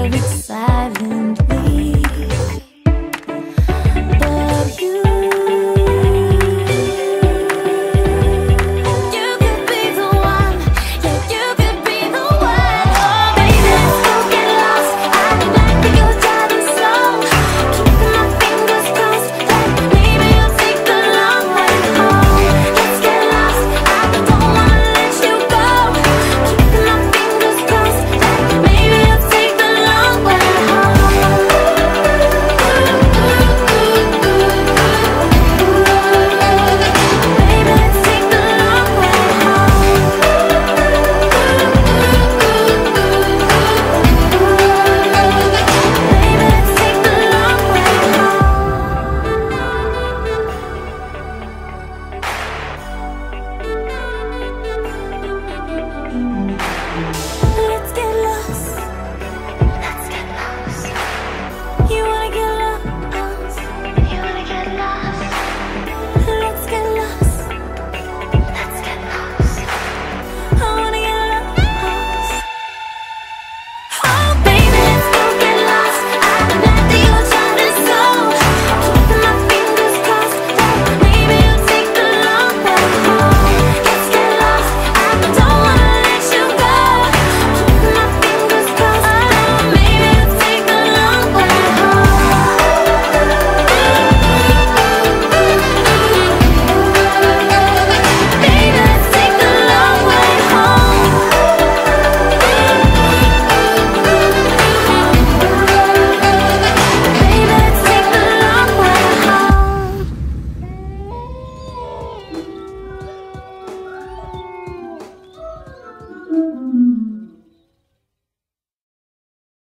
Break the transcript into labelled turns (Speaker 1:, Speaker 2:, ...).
Speaker 1: of it silently. But you could be the one, yeah, you could be the one. Oh, baby, let's go get lost. I'd be like that you're driving slow, keeping my fingers crossed that maybe you'll take the long way home. Let's get lost, I don't wanna let you go, keeping my fingers crossed that maybe you'll take the long way home. Baby, let's take the long way home. Baby, let's take the long way home. Let's get lost. Let's get lost. You wanna get lost? You wanna get lost? Let's get lost. Let's get lost. I wanna get lost. Oh, baby, let's go get lost. I'm glad that you're driving slow, keeping my fingers crossed that maybe you'll take the long way home. Let's get lost. I don't wanna let you go, keeping my fingers crossed that maybe you'll take the long way home. Baby, let's take the long way home. Baby, let's take the long way home.